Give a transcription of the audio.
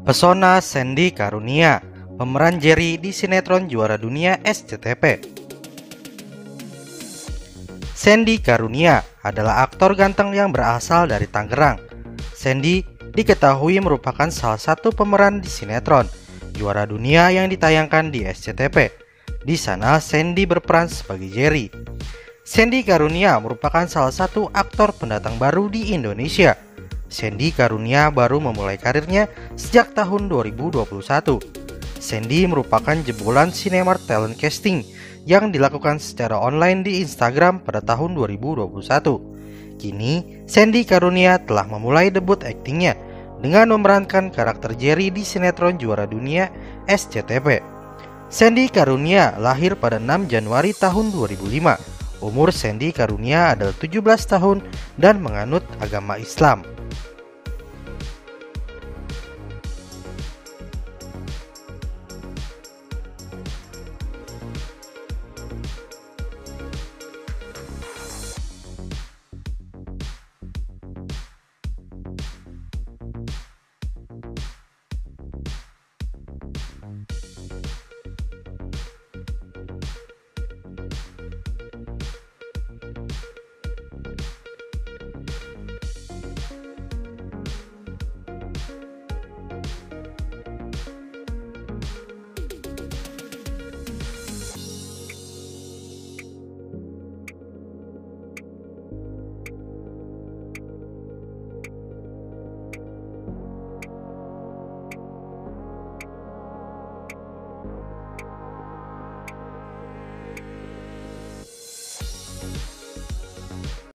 Pesona Sandy Karunia, pemeran Jerry di sinetron Juara Dunia SCTP. Sandy Karunia adalah aktor ganteng yang berasal dari Tangerang. Sandy diketahui merupakan salah satu pemeran di sinetron Juara Dunia yang ditayangkan di SCTP. Di sana Sandy berperan sebagai Jerry. Sandy Karunia merupakan salah satu aktor pendatang baru di Indonesia. Sandy Karunia baru memulai karirnya sejak tahun 2021. Sandy merupakan jebolan Cinemark Talent Casting yang dilakukan secara online di Instagram pada tahun 2021. Kini, Sandy Karunia telah memulai debut aktingnya dengan memerankan karakter Jerry di sinetron Juara Dunia SCTP. Sandy Karunia lahir pada 6 Januari tahun 2005. Umur Sandy Karunia adalah 17 tahun dan menganut agama Islam.